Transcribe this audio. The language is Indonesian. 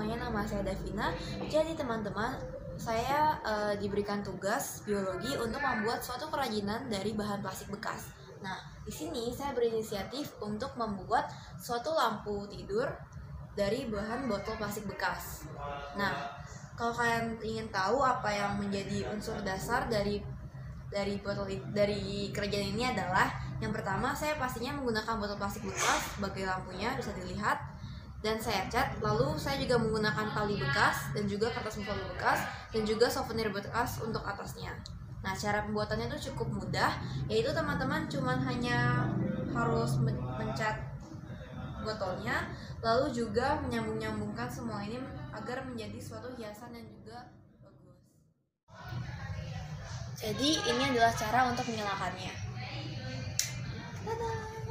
semuanya, nama saya Davina. Jadi teman-teman, saya diberikan tugas biologi untuk membuat suatu kerajinan dari bahan plastik bekas. Nah, di sini saya berinisiatif untuk membuat suatu lampu tidur dari bahan botol plastik bekas. Nah, kalau kalian ingin tahu apa yang menjadi unsur dasar dari kerajaan ini adalah yang pertama, saya pastinya menggunakan botol plastik bekas sebagai lampunya, bisa dilihat, dan saya cat. Lalu saya juga menggunakan tali bekas dan juga kertas muka bekas dan juga souvenir bekas untuk atasnya. Nah, cara pembuatannya itu cukup mudah, yaitu teman-teman cuman hanya harus mencat botolnya, lalu juga menyambung-nyambungkan semua ini agar menjadi suatu hiasan yang juga bagus. Jadi ini adalah cara untuk menyalakannya. Dadah.